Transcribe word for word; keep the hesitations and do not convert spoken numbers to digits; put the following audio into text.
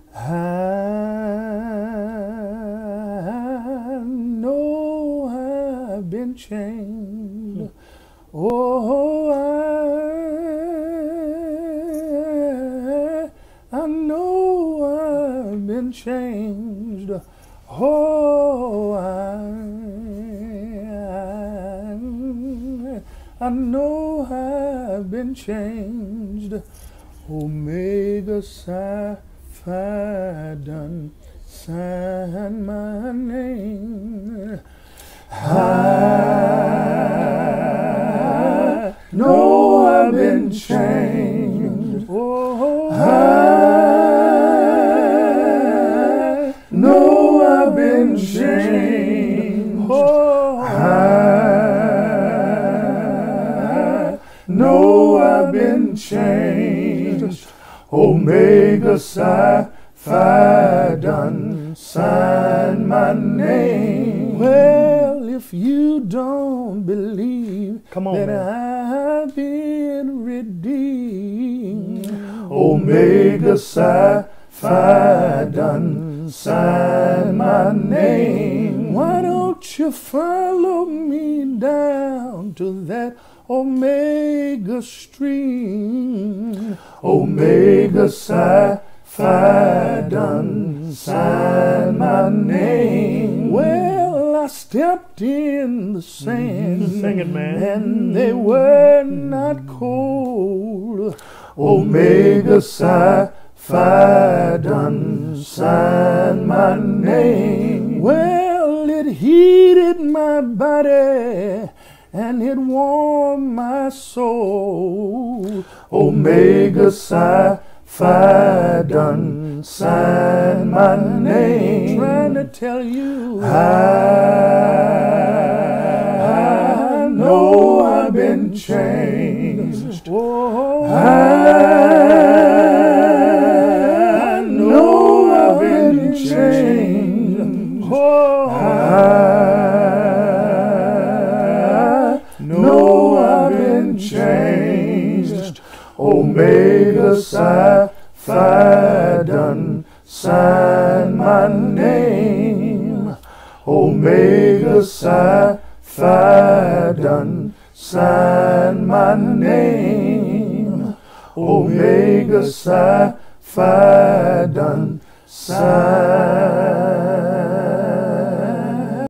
I know I've been changed. Oh, I, I know I've been changed. Oh, I, I, I know I've been changed. Omega Psi Phi done sign my name. I know I've been changed. Oh, I know I've been changed. Oh, I know I've been changed. Omega Psi Phi done sign my name. Well, if you don't believe Come on, that man. I've been redeemed, Omega Psi Phi done sign my name. why don't you follow me down to that Omega stream? Omega Psi Phi done sign my name. Well, I stepped in the sand, Mm-hmm. Sing it, man. and they were not cold. Omega Psi Phi done sign my name. Well, it heated my body and it warmed my soul. Omega Psi Phi done sign my name. Trying to tell you, I, I know I've been changed. oh, I know I've been changed. oh, I know I've been changed. Omega Psi Phi done sign my name. Omega Psi Phi done sign my name. Omega Psi Phi done sign